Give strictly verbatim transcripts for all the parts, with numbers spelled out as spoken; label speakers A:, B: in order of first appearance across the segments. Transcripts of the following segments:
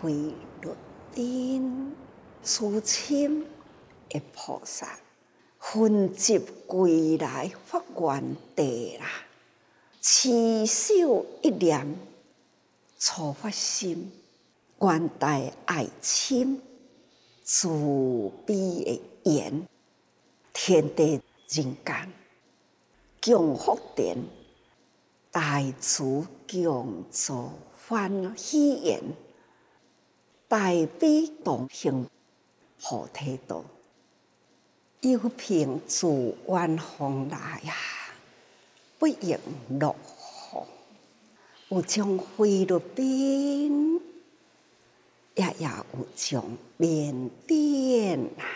A: 菲律宾出亲的菩萨，分集归来发愿地啦，持守一念初发心，愿大爱亲，慈悲的言，天地人间，共福田，大慈共助欢喜颜，大悲同行菩提道，幽凭自远方来呀，不应落雨。有将菲律宾，也也有将缅甸啊，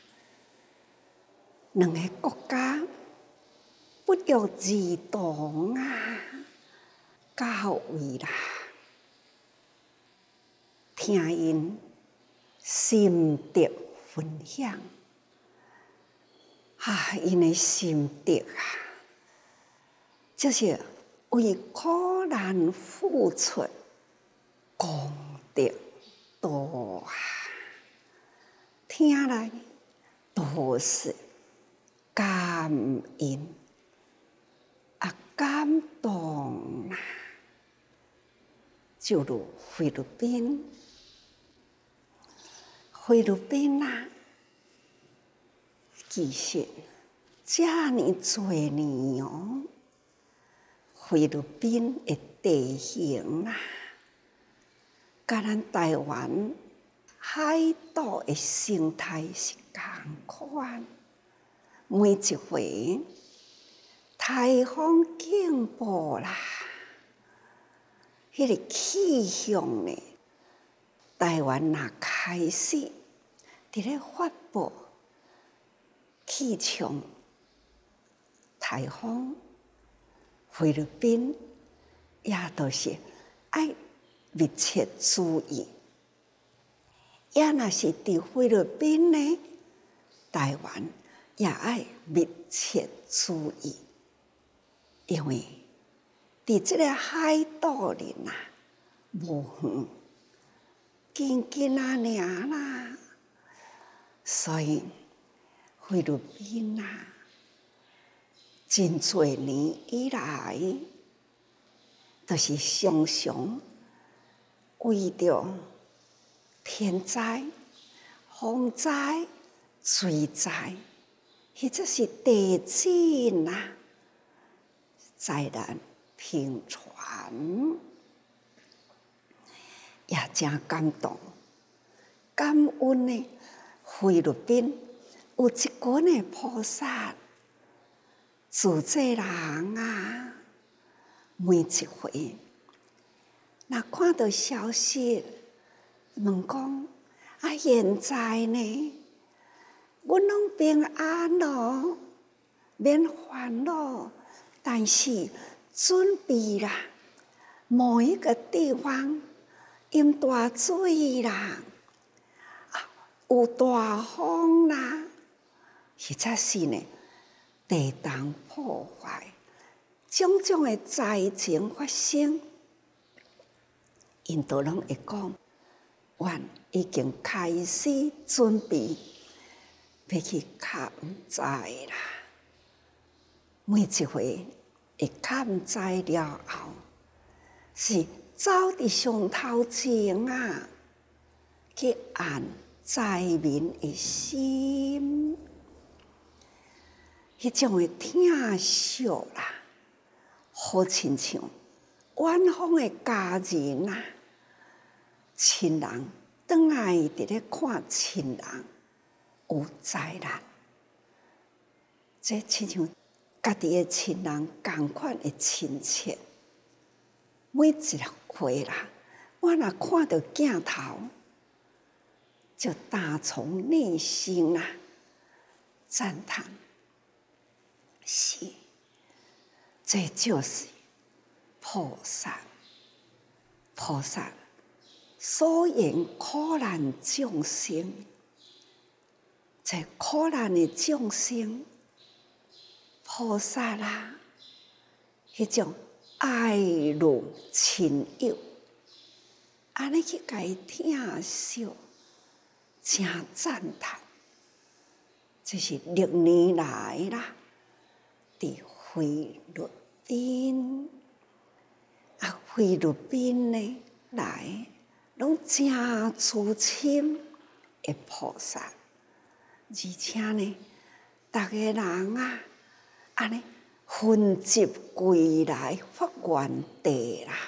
A: 两个国家不约而同啊，教育啦，听因心得分享，啊，因的心得啊，就是为苦难付出功德多啊，听来都是感恩啊，感动啊！就如菲律宾，菲律宾啊，其实这么多年哦，菲律宾的地形啊，跟咱台湾海岛的生态是同款。每一回台风警报啦，迄、那个气象呢，台湾若开始伫咧发布气象台风，菲律宾也都是爱密切注意。也若是伫菲律宾呢，台湾也爱密切注意，因为伫即个海岛里呐，无远，近近啊尔啦，所以菲律宾啊，真多年以来，都是常常为着天灾、风灾、水灾，或者是地震啊，灾难频传，也真感动。感恩呢，菲律宾有一群的菩萨，自济人啊，每一回，若看到消息，问讲啊，现在呢，阮拢平安咯，免烦恼，但是准备啦，某一个地方淹大水啦，啊，有大风啦，或者是呢，地动破坏，种种的灾情发生，因都拢会讲，阮已经开始准备要去抗灾啦。每一回会抗灾了后，是走伫上头前啊，去按灾民的心，迄种的疼惜啦，好亲像远方的家人啊，亲人倒来伫咧看亲人有灾难，这亲像家己的亲人同款的亲切。每一回啦，我若看到镜头，就打从内心啊赞叹，是，这就是菩萨，菩萨所言苦难众生，这苦难的众生，菩萨啦，迄种爱如亲友， 安尼去甲伊疼惜，真赞叹。这是历年来啦，伫菲律宾啊，菲律宾呢来，拢真慈心的菩萨，而且呢，逐个人啊，安尼分集归来发源地啦。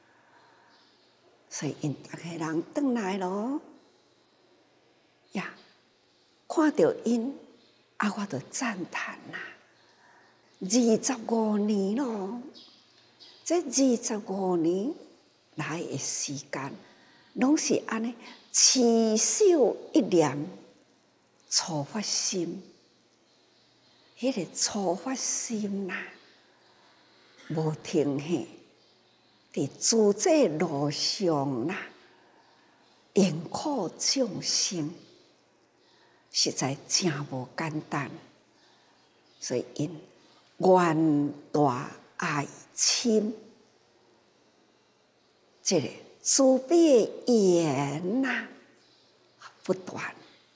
A: 所以因逐个人转来咯，呀，看到因，啊，我就赞叹啦。二十五年咯，这二十五年来的时间，拢是安尼持守一念初发心，迄、那个初发心啦，无停歇。伫自这路上啦，缘苦众生，实在真无简单。所以因愿大爱深，这个慈悲的缘呐不断。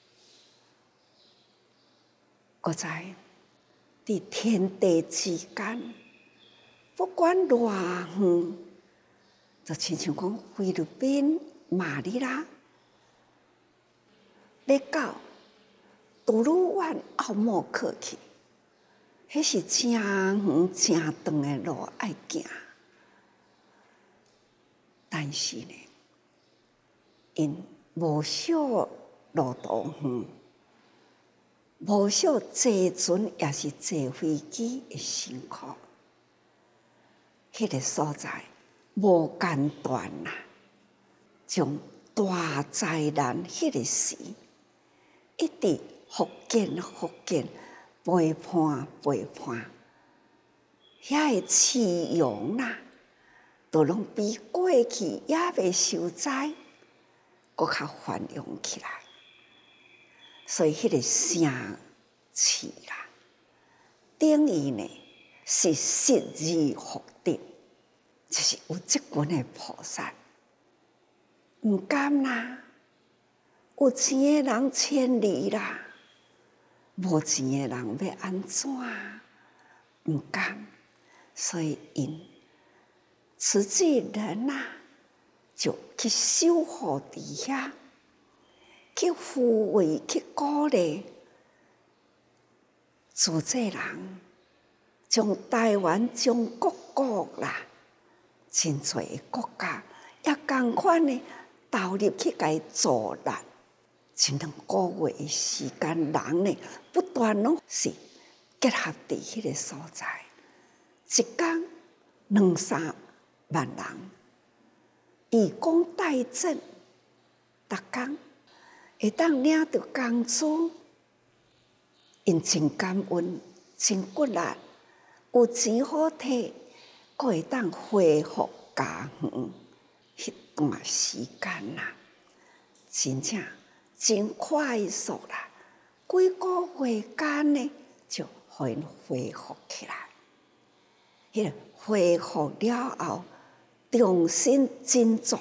A: 搁在伫天地之间，不管偌远。就亲像讲菲律宾、马尼拉，要到杜鲁湾澳莫克去，迄是真远、真长的路要行。但是呢，因无少路途远，无少坐船也是坐飞机的辛苦，迄、那个所在。无间断啦，从大灾难迄个时，一直福建福建陪伴陪伴，遐个饲养啦，都拢比过去也未受灾，搁较繁荣起来。所以迄个城市啦，等于呢是失而复得。就是有这群的菩萨，唔甘啦，有钱的人千里啦，无钱的人要安怎？唔甘，所以因慈济人呐、啊，就去守护伫遐，去抚慰，去鼓励，自这人从台湾、中国国啦。真侪个国家也共款呢，投入去甲伊助力，一两个月的时间，人呢不断拢是结合伫迄个所在，一天两三万人，以工代赈，逐工会当领到工资，因真感恩，真骨力，有钱好摕。佫会当恢复家园迄段时间啦，真正真快速啦，几个月间呢就互因恢复起来。迄、那个恢复了后，重新振作，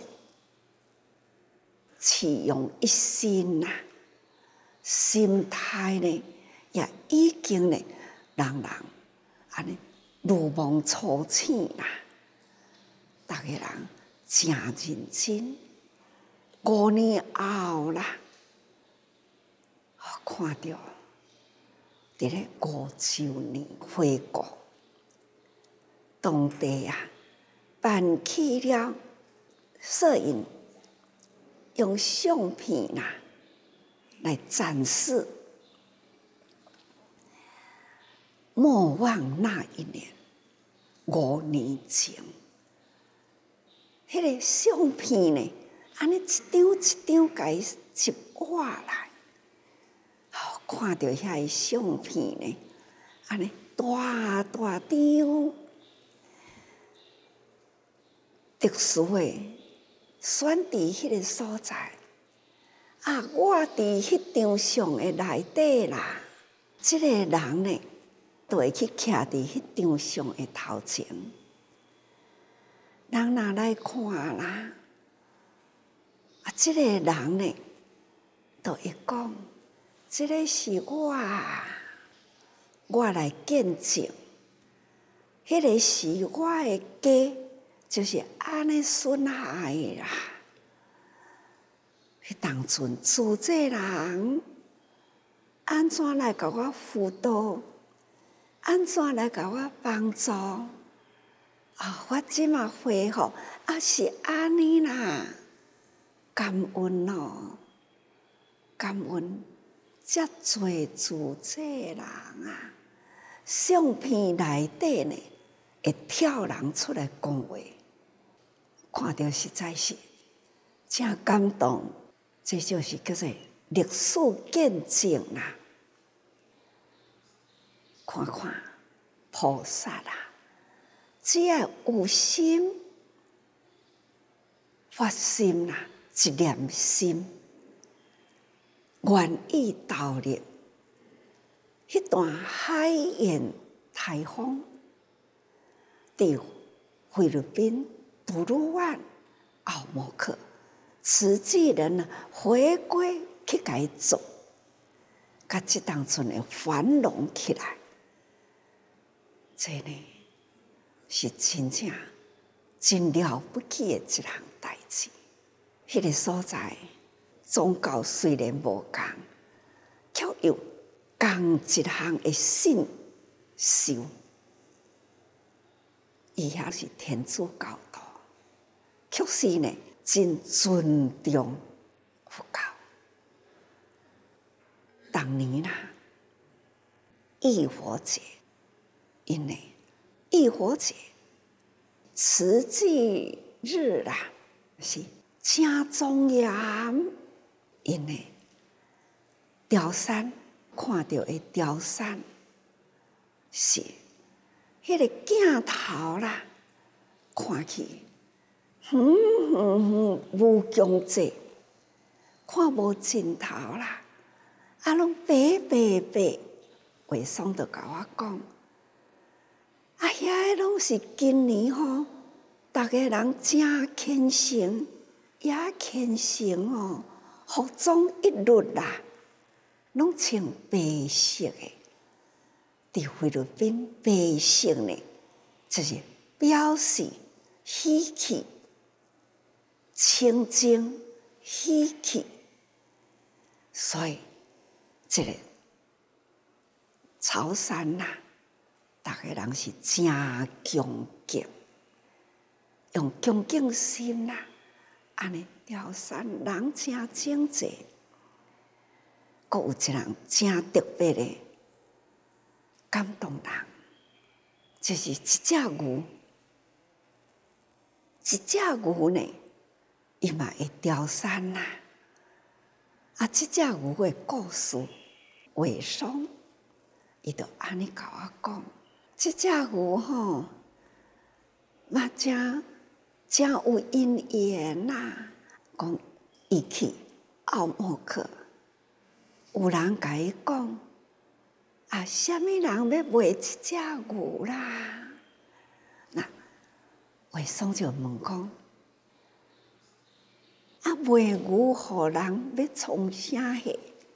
A: 启用一新啦，心态呢也已经呢，人人安尼。如梦初醒啦，逐个人真认真。五年后啦，看到伫咧五周年回顾，当地啊办起了摄影，用相片啦来展示。莫忘那一年，五年前，迄、那个相片呢，安尼一张一张甲伊集画来，哦，看到遐个相片呢，安尼大大张，特殊的选伫迄个所在，啊，我伫迄张相的内底啦，即、这个人呢。就会去徛伫迄张相的头前，人若来看啦， 啊，这个人呢，就会讲，这个是我，我来见证。迄个是我的家，就是安尼顺下的啦。迄当阵主治人安怎来甲我辅导？安怎来甲我帮助？啊、哦，我即马恢复，啊是安尼啦，感恩哦，感恩，遮侪主治人啊，相片内底呢。会跳人出来讲话，看到实在是真感动。这就是叫做历史见证啦。看看菩萨啊，只要有心发心啦，一念心，愿意投入，迄段海盐台风。伫菲律宾杜鲁万奥莫克，慈济人呢回归去改做，甲即当阵的繁荣起来，这呢是真正真了不起的一项代志。迄、那个所在宗教虽然无共，却有共一项的信修。伊遐是天主教徒，确实呢，真尊重佛教。当年啦，浴火节，因为浴火节、慈济日啦，是正庄严。因为雕山看到的雕山是。迄个镜头啦，看去，远远远无疆界，看无尽头啦，啊，拢白白白。画松就甲我讲，啊，遐个拢是今年吼，逐个人真虔诚，也虔诚哦，服装一律啦，拢穿白色的。伫菲律宾，白色呢，就是表示喜气、清净、喜气。所以，这个潮汕呐，逐个人是真恭敬，用恭敬心呐，安尼雕山人真整齐。阁有一人真特别的。感动人，就是一只牛，一只牛呢，伊嘛会雕山啦。啊，这只牛的故事，尾松，伊就安尼甲我讲，这只牛吼，嘛真真有因缘啦。讲伊去奥莫克，有人甲伊讲。啊，什么人要卖一只牛啦？那魏松就问讲：啊，卖牛互人要从啥下？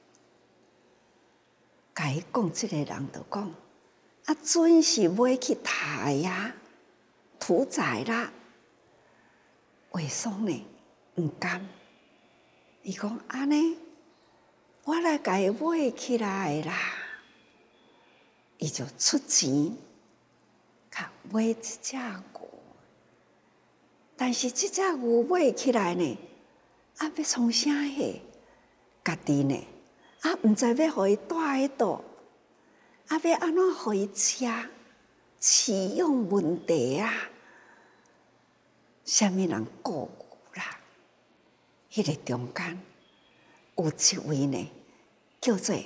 A: 甲伊讲，这个人就讲：啊，准是买去杀呀，屠宰啦。魏松呢，唔甘，伊讲安尼，我来甲伊买起来啦。伊就出钱，甲买一只牛，但是这只牛买起来呢，啊，要从啥下？家己呢，啊，毋知要互伊带喺倒，啊，要安怎互伊吃？饲养问题啊，啥物人顾牛啦？迄、那个中间有一位呢，叫做。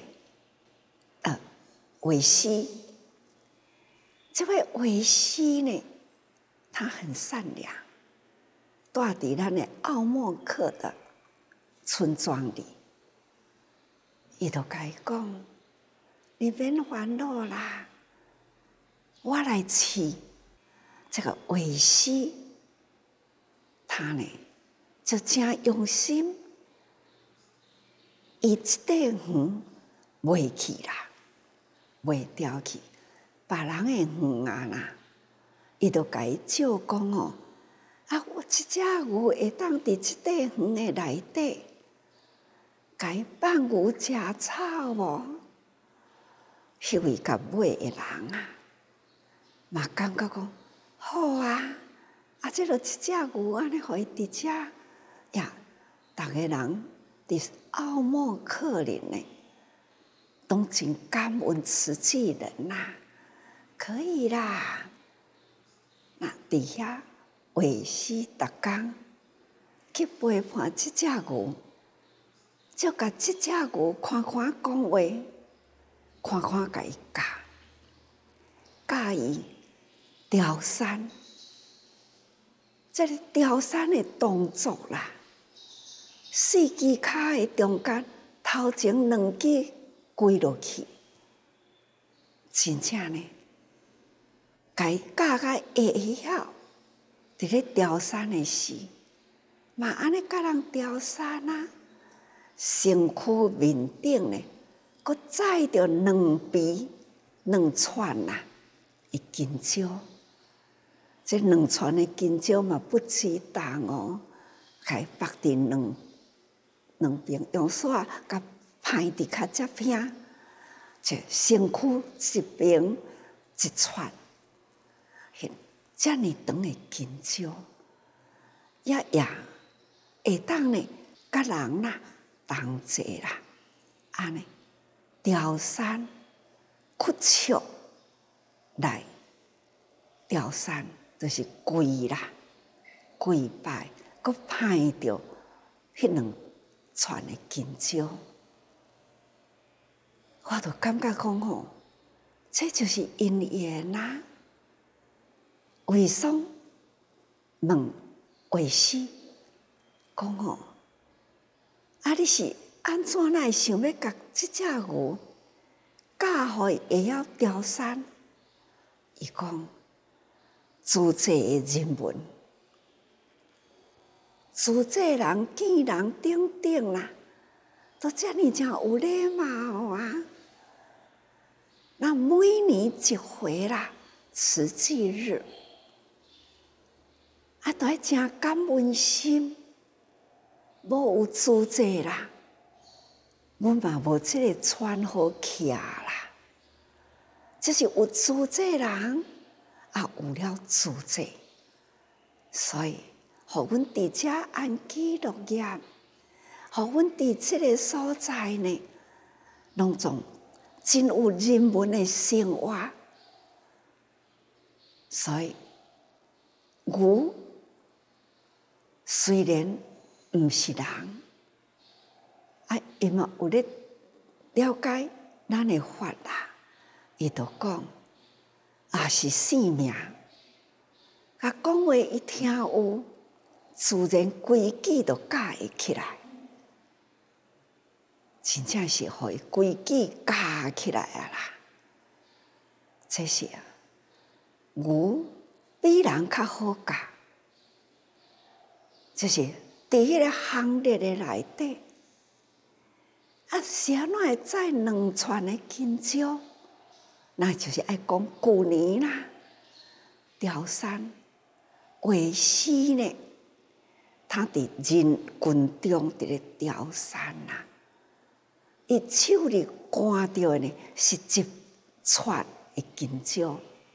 A: 韦西，这位韦西呢，他很善良，住伫咱的奥莫克的村庄里，伊就甲伊讲：“你免烦恼啦，我来饲这个韦西。”他呢， 就真用心，伊即块园袂去啦，袂掉去。别人的园啊啦，伊就甲伊照讲哦，啊，我即只牛会当伫即块园的内底，甲伊放牛食草无？迄位甲买的人啊，嘛感觉讲好啊，啊，即落一只牛安尼，互伊伫遮呀，逐个人伫傲慕客人呢，拢真感恩慈济人呐、啊，可以啦。那伫遐为师逐工去陪伴即只牛，就甲即只牛看看讲话，看看甲伊教，教伊调山。这个调山的动作啦，四支骹的中间，头前两支跪落去，真正呢，甲伊教甲会晓，伫咧调山的时，嘛安尼甲人调山啊，身躯面顶呢，佮载着两鼻两串呐，的金蕉。这两串的金蕉嘛不止重哦，甲绑伫两两边，用线甲派伫较接平，这身躯一边一串，迄遮尔长的金蕉，也也会当呢，甲人啦同齐啦，安尼调山屈曲来调山。就是跪啦，跪拜，佮派着迄两串的金蕉，我就感觉讲吼，这就是因缘啊。为什问为师讲吼，啊，你是安怎来想要甲即只牛教互伊会晓调山？伊讲。自济的人文，自济人见人等等啦，都遮尔正有礼貌啊！那每年一回啦，慈济日，啊，都爱真感恩心，无有自济啦，阮嘛无即个穿好徛啦，就是有自济人。啊，有了自济，所以，互阮伫遮安居乐业，互阮伫即个所在呢，拢总真有人文的生活。所以，牛虽然毋是人，啊，伊嘛有咧了解咱的法啦，伊就讲。也是生命，甲讲话伊听有，自然规矩就教会起来，真正是互伊规矩教起来啊啦。这是啊，牛比人较好教，就是伫迄个行列的内底，啊，是安怎会载两串的金蕉？那就是爱讲旧年啦，调山为师呢，他伫人群中伫咧调山啦，伊手里赶着呢是一串的金蕉，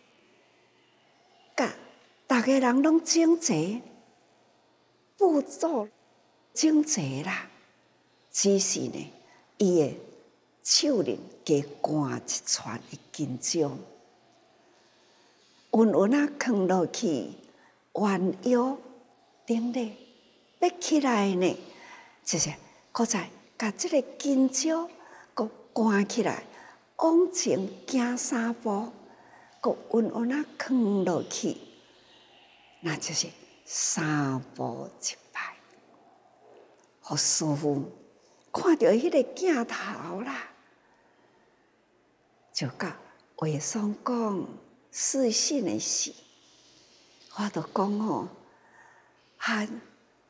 A: 甲逐个人拢整齐，步骤整齐啦，只是呢，伊的手里加赶一串的金蕉，稳稳啊放落去弯腰顶咧，要起来呢，就是搁再甲即个金蕉搁赶起来，往前行三步，搁稳稳啊放落去，那就是三步一拜，互师父看到迄个镜头啦。就甲话松讲四信的事，我就讲吼，和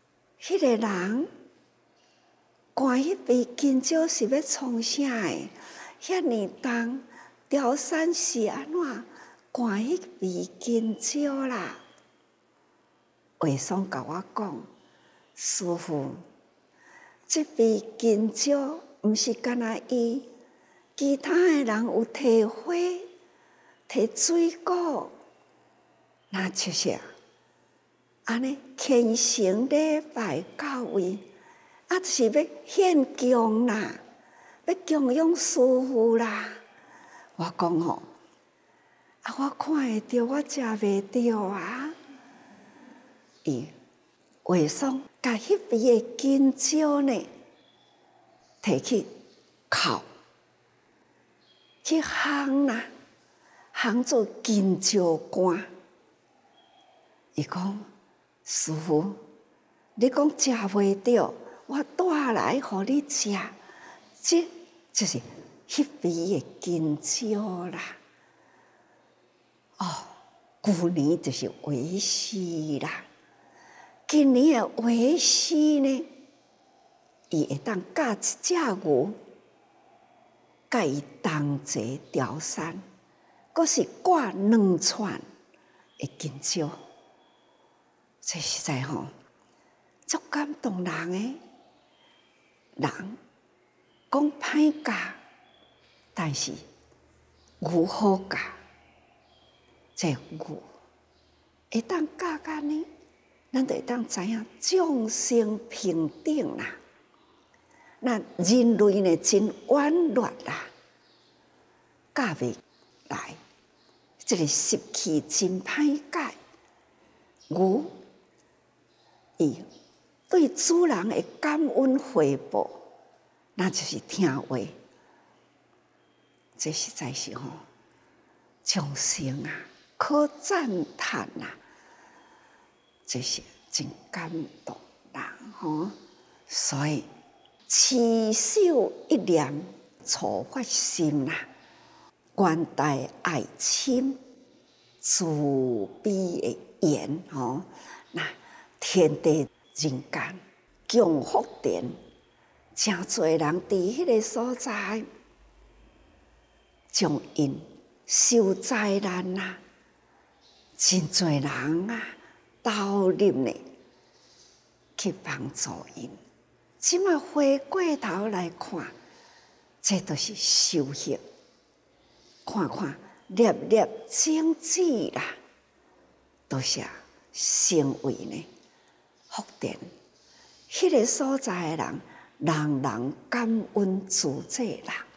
A: 迄个人赶迄杯金蕉是要创啥诶？遐尼重，调山是安怎赶迄杯金蕉啦？话松甲我讲，师父，这杯金蕉毋是干那伊，其他诶人有摕花、摕水果，那就是安尼虔诚礼拜到位，啊，就是要献供啦，要供养师父啦。我讲吼，啊，我看会到，我食袂到啊。伊话松甲迄边诶金蕉呢，摕去烤，去烘啦，烘做金蕉干。伊讲，师父，你讲食袂到，我带来互你食，这就是迄边诶金蕉啦。哦，旧年就是为师啦。今年的为师呢，伊会当教一只牛，甲伊同齐调山，阁是挂两串的金蕉，这实在吼，足感动人诶。人讲歹教，但是牛好教，这牛会当教干呢？咱就会当知影众生平等啦。那人类呢真软弱啦，教袂来，这个习气真歹改。牛伊对主人的感恩回报，那就是听话。这实在是吼，众生啊，可赞叹啊！这是真感动人吼，所以持守一念初发心啦，关怀爱心、慈悲的言吼，那天地人间共福田，真侪人伫迄个所在，将因受灾难啊，真侪人啊。投入呢，去帮助因。即马回过头来看，这都是修行。看看粒粒种子啦，都是成为呢福田。迄、那个所在的人，人人感恩自这啦。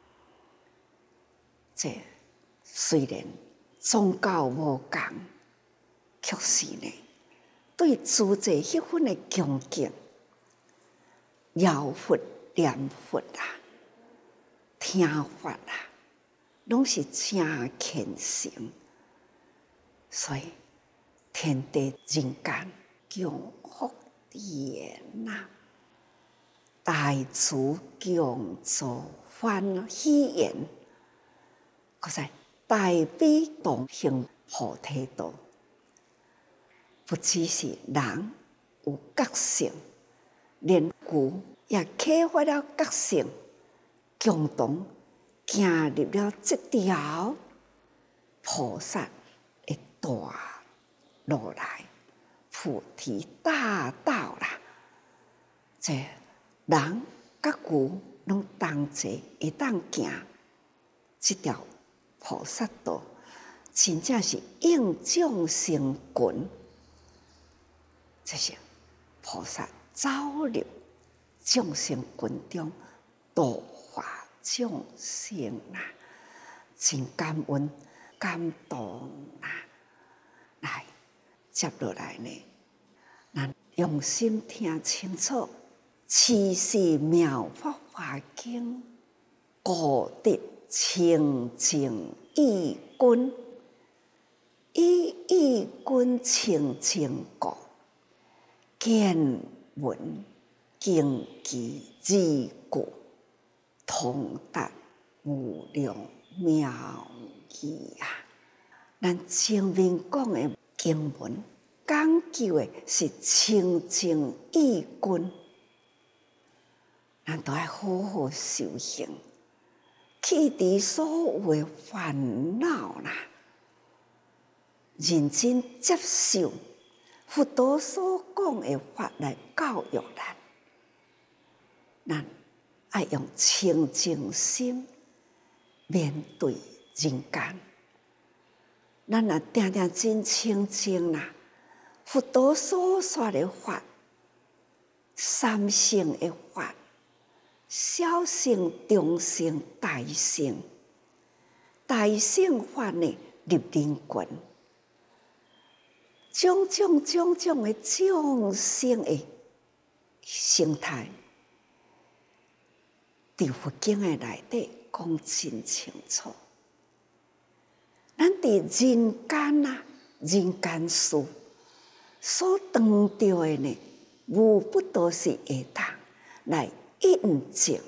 A: 这虽然宗教无共。确实呢，对自在迄份的恭敬、绕佛、念佛啦、听法啦，拢是真虔诚。所以天地人间共福田呐，大慈共助欢喜颜，搁在大悲同行菩提道。不只是人有觉性，连牛也启发了觉性，共同行入了这条菩萨的大路来，菩提大道啦。这人甲牛拢同齐会当行这条菩萨道，真正是应众生群。这是菩萨走入众生群中，度化众生啊！真感恩、感动啊！来，接落来呢，咱用心听清楚《持世妙法华经》，故得清净意君，以意君清净故。见闻经其之故，通达无量妙义啊！咱前面讲的经文讲究的是清净意根，咱都要好好修行，去除所有的烦恼啦，认真接受佛陀所讲的法来教育咱。咱要用清净心面对人间，咱若定定真清净啦。佛陀所说的法，三乘的法，小乘、中乘、大乘，大乘法呢入人群，种种种种的众生的生态，伫佛经的内底讲真清楚。咱伫人间啊，人间事所当着的呢，无不都是会当来印证。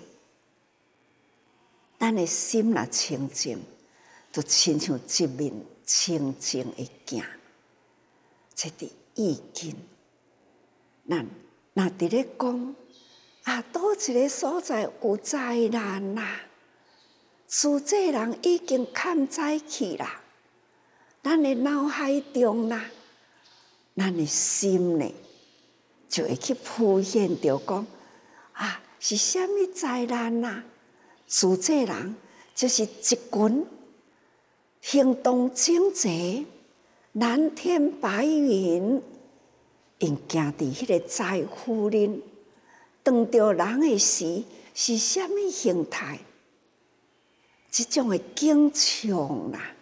A: 咱的心若清净，就亲像一面清净的镜，这伫意境。咱若伫咧讲啊，倒一个所在有灾难啦，自这人已经欠灾去啦，咱的脑海中啦。咱的心呢，就会去浮现着讲啊，是虾米灾难啊？自这人就是一群行动整齐、蓝天白云，因行伫迄个灾区里，当着人的时是虾米形态？这种的景象啦，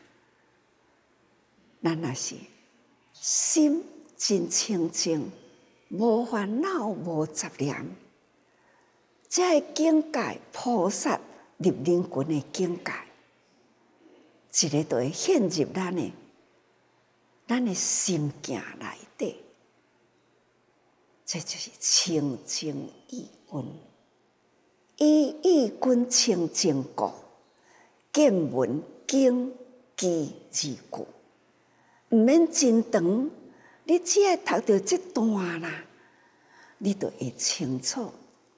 A: 咱若是心真清净，无烦恼，无杂念，这个境界，菩萨入人群的境界，一个就会显入咱的咱的心境内底。这就是清净意根，以意根清净故，见闻经记字句，毋免真长。你只要读到这段啦，你就会清楚。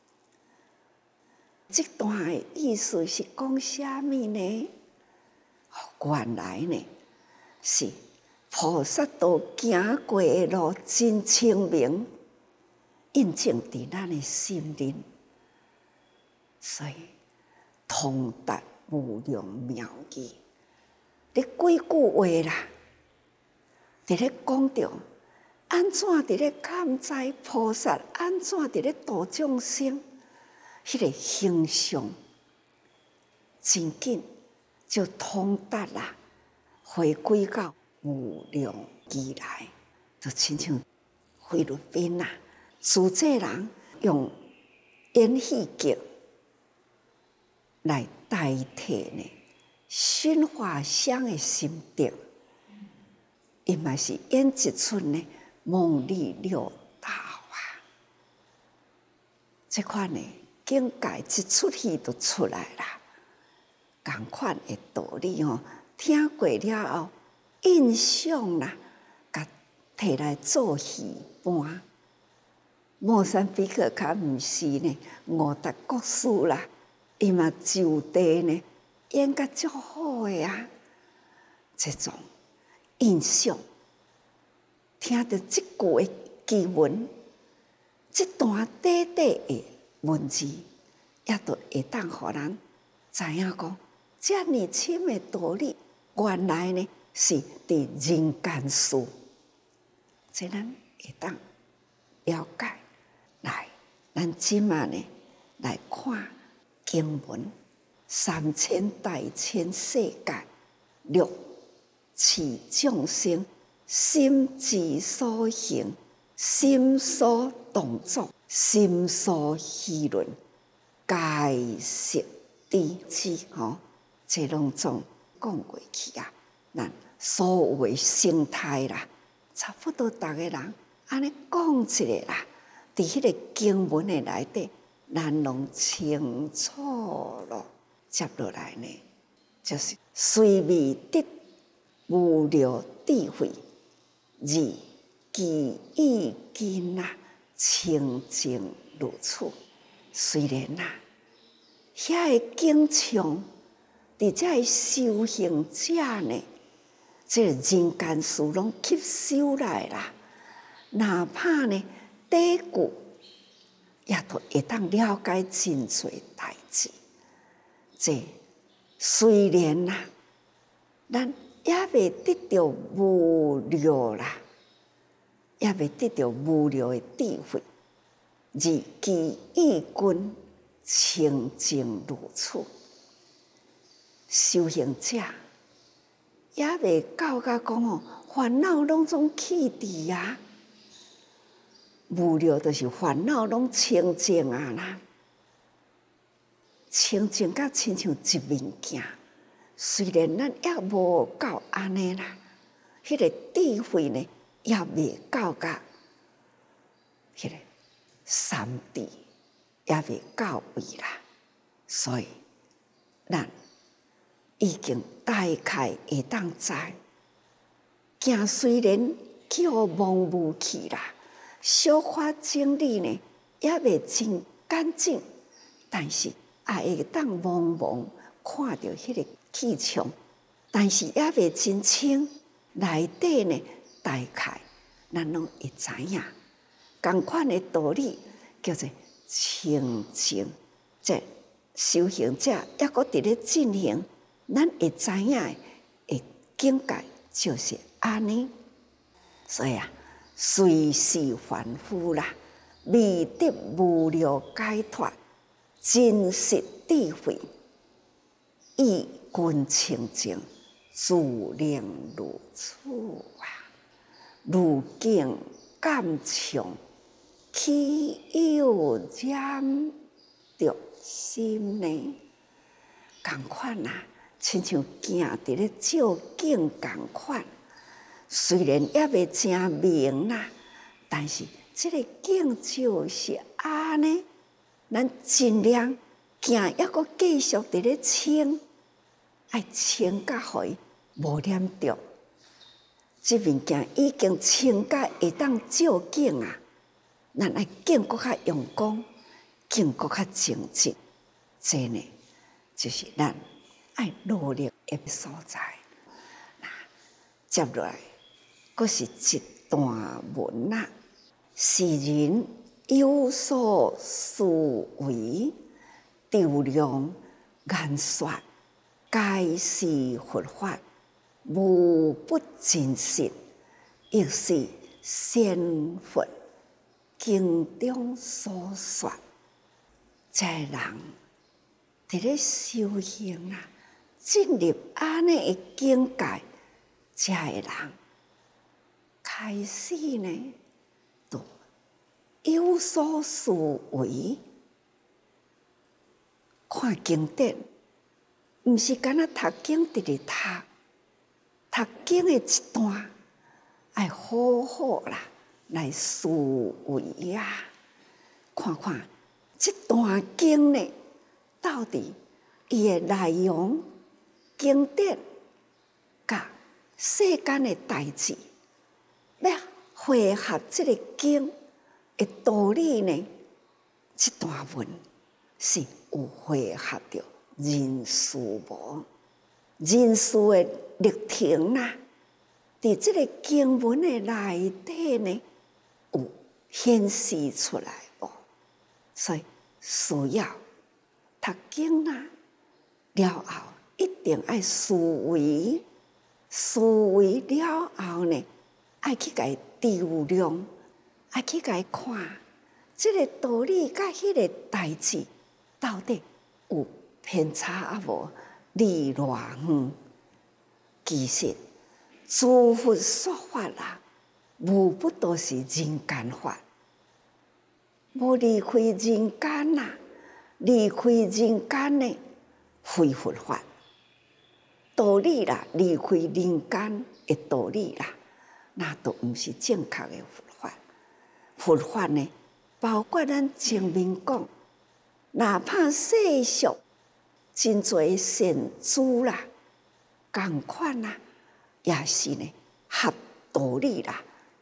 A: 这段的意思是讲啥物呢？原来呢，是菩萨道行过的路真清明，印证伫咱的心灵，所以通达无量妙义。你几句话啦，伫咧讲着。安怎伫咧欠灾菩萨？安怎伫咧度众生？迄、那个形象真紧就通达啦，回归到无量义来，就亲像菲律宾呐，自这人用演戏剧来代替呢熏花香的心得，伊嘛是演一出呢。梦里六道啊，这款呢境界一出戏就出来啦。同款的道理哦，听过了后，印象啦，甲摕来做戏伴。莫桑比克较毋是呢，五达国师啦，伊嘛就地呢演甲足好的啊，这种印象。听到这句的经文，这段短短的文字，也都会当互咱知影讲，这么深的道理，原来呢是伫人间事，这咱会当了解。来，咱即马呢来看经文，三千大千世界，六次众生。心之所行，心所动作，心所议论，皆是知之。吼，这拢总讲过去啊。咱所有的生态啦，差不多逐个人安尼讲一下啦。伫迄个经文的内底，咱拢清楚咯。接落来呢，就是随未得无量智慧。二其意境啊，清净如此。虽然啊，遐个景象，伫遮个修行者呢，这人间事拢吸收来啦。哪怕呢短句，也都会当了解真侪代志。这虽然啊，咱也未得到无量啦，也未得到无量的智慧，而其意君清净如此。修行者也未到甲讲哦，烦恼拢总去除啊，无量就是烦恼拢清净啊啦，清净甲亲像一面镜。虽然咱也无到安尼啦，迄、那个智慧呢也未到甲迄个三智也未到位啦，所以咱已经大概会当知，行虽然叫盲目去啦，小可整理呢也未真干净，但是也会当茫茫看到迄个气象，但是也未真清，内底呢大概咱拢会知影。同款的道理叫做清净，这修行者也搁伫咧进行，咱会知影的境界就是安尼。所以啊，随时凡夫啦，未得无量解脱，真实智慧，意君清净，自能如此啊！如境感强，岂有染着心呢？同款啊，亲像镜伫咧照镜同款。虽然也未真明啦，但是这个镜就是安尼。咱尽量镜还阁继续伫咧清，爱清甲互伊无染着。这面镜已经清甲会当照镜啊，咱爱镜阁较用功，镜阁较精进。这呢，就是咱爱努力的所在。那接落来，阁是一段文啊，世人有所思维，照亮眼说，皆是佛法，无不真实，亦是仙佛经中所说。这人伫咧修行啊，进入安尼的境界，这个人开始呢，都有所思维。看经典，毋是干那读经直直读，读经的一段，爱好好啦来思维啊，看看这段经呢，到底伊的内容、经典，甲世间的代志，要汇合这个经的道理呢？这段文是有汇合着人事无，人事的历程啦，伫这个经文的内底呢，有显示出来无？所以需要读经啦，了后一定爱思维，思维了后呢，爱去甲伊照亮，爱去甲伊看，这个道理甲迄个代志到底有偏差啊无？离偌远？其实诸佛说法啊，无不都是人间法。无离开人间呐，离开人间呢，非佛法道理啦，离开人间的道理啦，那都毋是正确的佛法。佛法呢，包括咱前面讲，哪怕世俗真侪善知啦，共款啦，也是呢合道理啦，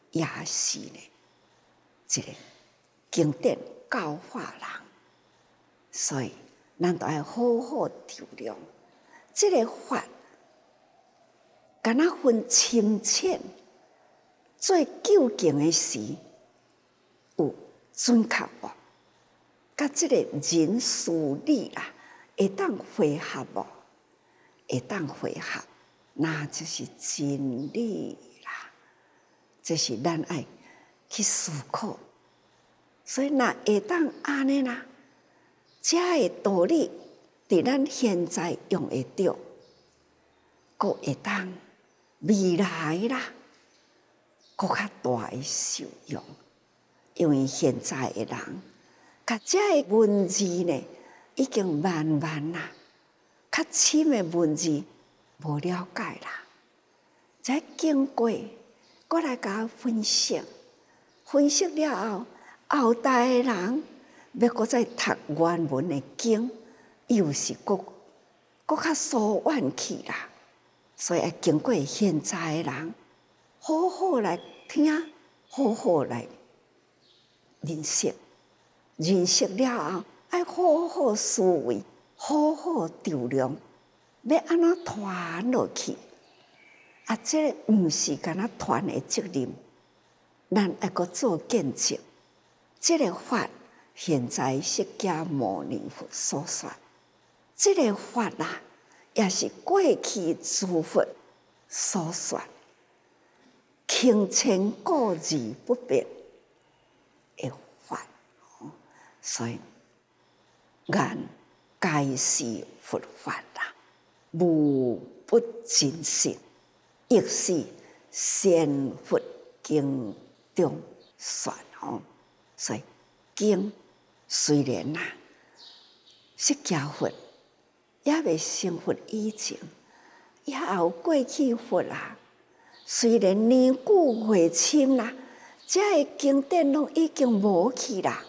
A: 也是呢一个经典教化人，所以咱都要好好调量。这个法，敢若分深浅，最究竟的时有准确无？甲这个人事理啦，会当配合无？会当配合，那就是真理啦。这是咱爱去思考。所以，若会当安尼啦，这个道理，伫咱现在用会着，佫会当未来啦，佫较大的受用。因为现在的人，甲这个文字呢，已经慢慢啦，较深的文字无了解啦，再经过，佫来甲分析，分析了后。后代的人要搁再读原文的经，又是搁搁较疏远去啦。所以要经过现在的人，好好来听，好好来认识，认识了后，要好好思维，好好调量，要安怎传落去？啊，这个毋是干那传的责任，咱要搁做见证。这个法现在释迦牟尼佛所说，这个法啊，也是过去诸佛所说，轻浅古字不变的法。所以，眼皆是佛法啦，无不真实，亦是仙佛经中说哦。所以经虽然呐、啊，释迦佛也未成佛以前，也有过去佛啊。虽然年久月深啦，这个经典拢已经无去啦。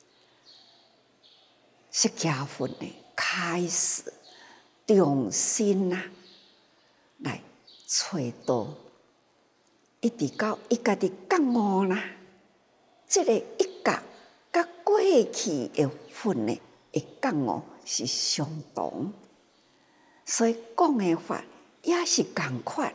A: 释迦佛呢，开始重新呐、啊、来找到，一直到伊家己觉悟啦，这个一觉甲过去的佛呢的觉悟是相同，所以讲的法也是同款，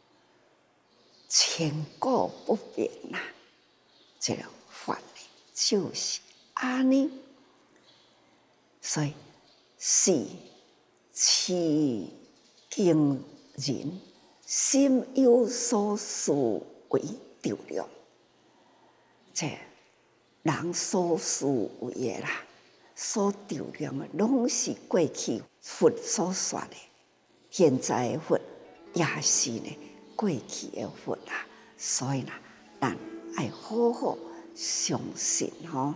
A: 千古不变啦。这个法呢，就是安尼。所以是持经人心有所思为调量，这人所思维的啦，所调量的，拢是过去佛所说的，现在的佛也是呢过去的佛啦。所以呢，咱爱好好相信吼。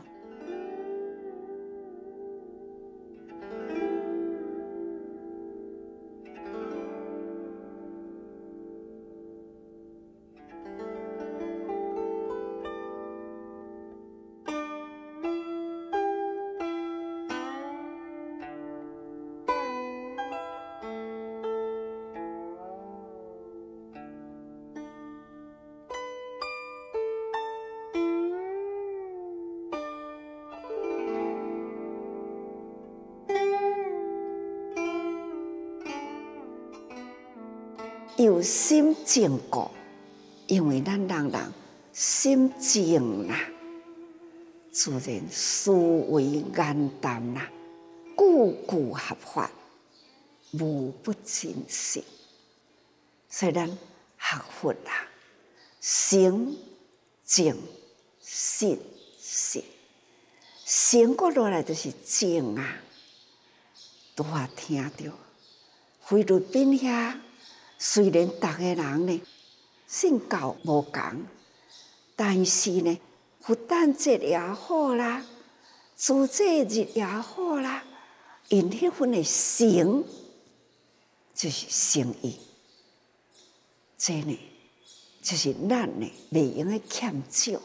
A: 有心净故，因为咱人人心净啦，自然思维眼淡啦，句句合法，无不真实。所以咱学佛啦，诚净信实，诚过落来就是净啊。拄啊听到菲律宾遐。虽然逐个人呢信教无同，但是呢，佛诞节也好啦，诸节日也好啦，因迄份的诚就是诚意，这呢就是咱呢袂用的欠少。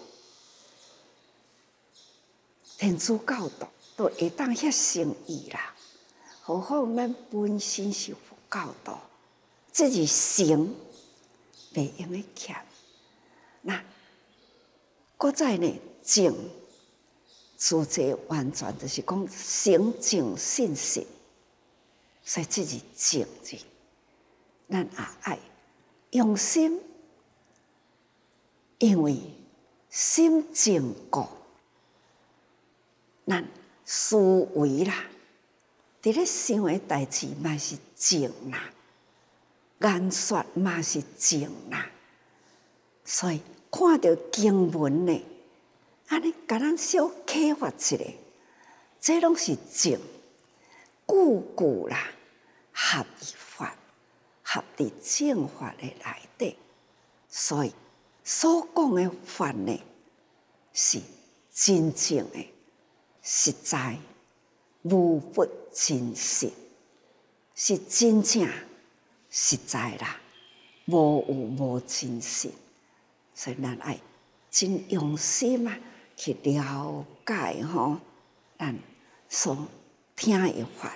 A: 天主教徒都会当遐诚意啦，何况咱本身是佛教徒。这是诚，袂用的欠。那搁再呢静，自在完全就是讲诚静信实，所以这是静字。咱也爱用心，因为心静固，咱思维啦，伫咧想诶代志嘛是静啦，言说嘛是静啦，所以看到经文呢，安尼甲咱小启发一下，这拢是静，句句啦合于法，合伫正法诶内底，所以所讲诶法呢是真正诶实在，无不真实，是真正实在啦，无有无真实。所以咱爱真用心啊去了解吼，咱所听的法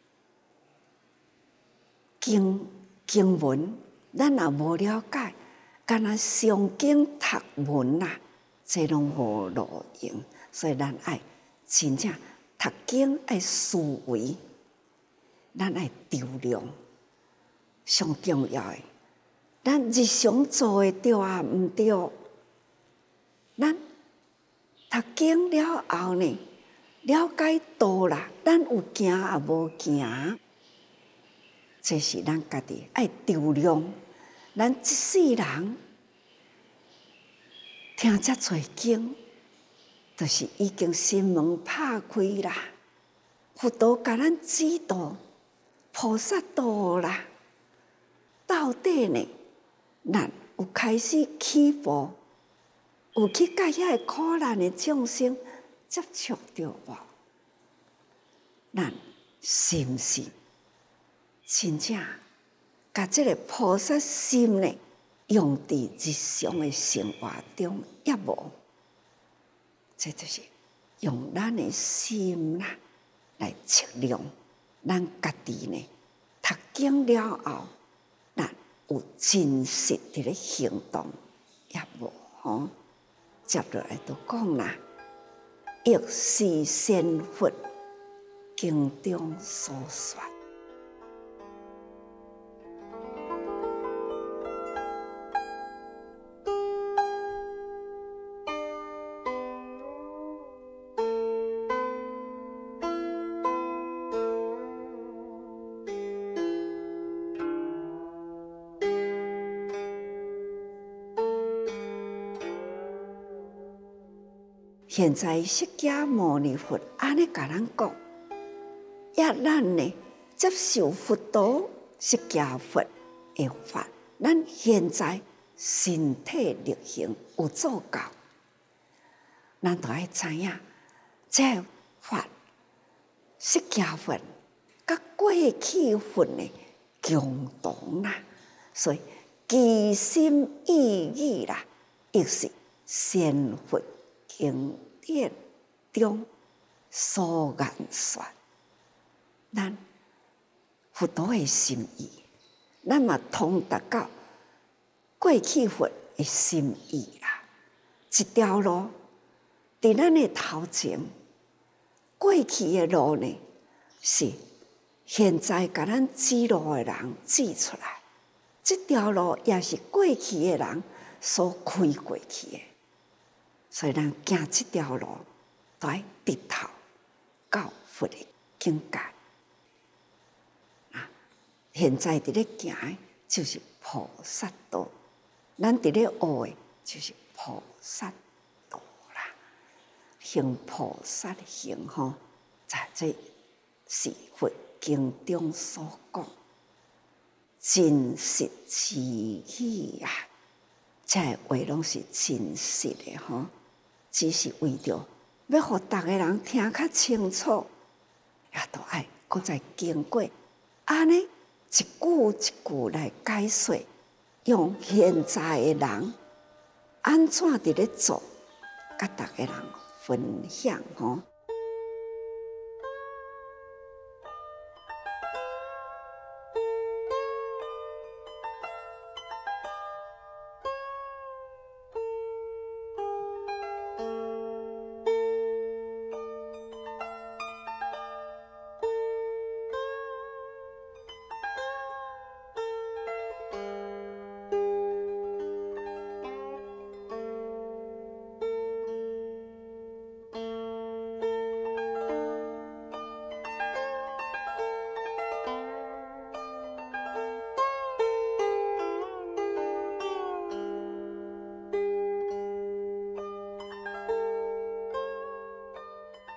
A: 经经文，咱也无了解，干那上经读文啦，这拢无路用。所以咱爱真正读经爱思维，咱爱周量，上重要的。咱日常做的对啊，毋对？咱读经了后呢，了解道啦，咱有行也无行，这是咱家己爱周量。咱一世人听遮侪经，就是已经心门拍开啦。佛陀甲咱指导，菩萨道啦，到底呢？咱有开始起步，有去甲遐个苦难的众生接触到无？咱是毋是真正甲这个菩萨心呢，用伫日常的生活中也无？这就是用咱的心啦来测量咱家己呢，读经了后，咱有真实伫咧行动也无吼？接落来就讲啦，亦是先佛经中所说。现在释迦牟尼佛安尼甲咱讲，也咱呢接受佛陀释迦佛的法，咱现在身体力行有做到，咱就爱知影这法释迦佛甲过去佛呢共同啦，所以其心意义啦，亦是先佛经典中所言说，咱佛陀的心意，咱嘛通达到过去佛的心意啦。一条路伫咱的头前，过去的路呢是现在甲咱指路的人指出来，这条路也是过去的人所开过去的。所以咱行这条路，都要直头到佛的境界。啊，现在伫咧行的就是菩萨道，咱伫咧学的就是菩萨道啦。行菩萨行吼，在这是佛经中所讲，真实之意啊！这话拢是真实的吼。只是为着要互逐个人听较清楚，也都爱搁再经过安尼一句一句来解说，用现在的人安怎伫咧做，甲逐个人分享吼。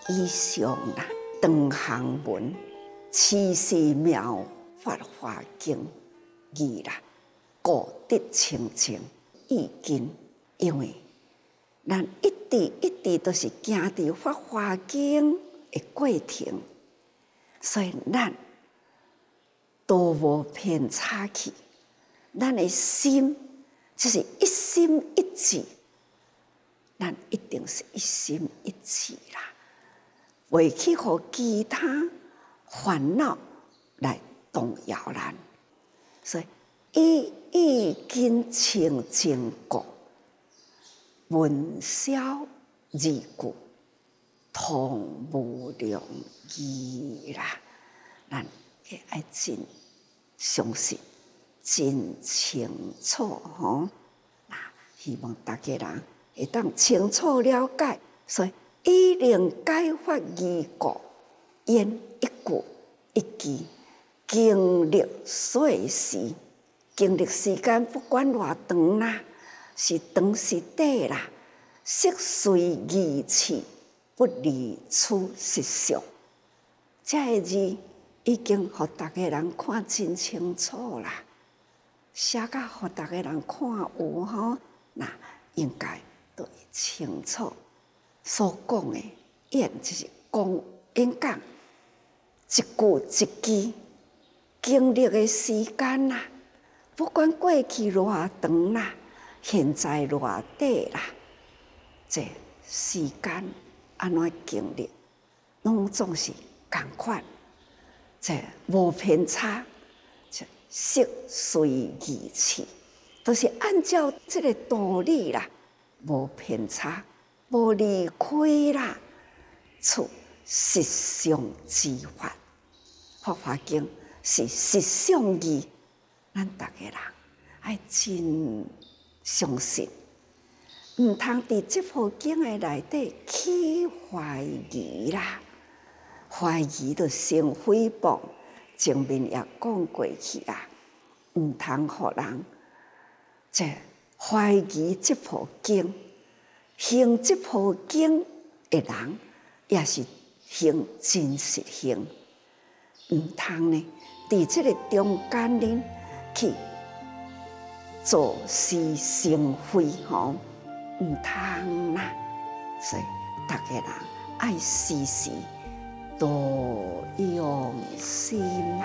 A: 以上啦，长行文，持世妙法华经义啦，故得清净意经。因为咱一直一直都是行伫法华经的过程，所以咱都无偏差去。咱的心就是一心一志，咱一定是一心一志啦，袂去互其他烦恼来动摇咱。所以以意经清净故，文消二句，同无量义啦。咱会爱真相信，真清楚吼。那希望大家人会当清楚了解，所以以令解法义故，言一句一句，经历岁时，经历时间不管偌长啦，是长是短啦，色随义气，不离此实相。这个字已经互大家人看真清楚啦，写甲互大家人看有吼，那应该都会清楚。所讲的演就是讲演讲，一句一句经历的时间啦，不管过去偌长啦，现在偌短啦，这时间安怎经历，拢总是同款。这无偏差，这色随义气，都是按照这个道理啦，无偏差，无离开啦，出实相之法。法华经是实相义，咱大家人爱真相信，毋通伫这部经的内底起怀疑啦。怀疑就成诽谤，前面也讲过去啦，毋通互人这怀疑这部经，行这部经的人也是行真实行，毋通呢伫这个中间呢去做事成非吼，毋通啦。所以大家人爱时时多用心。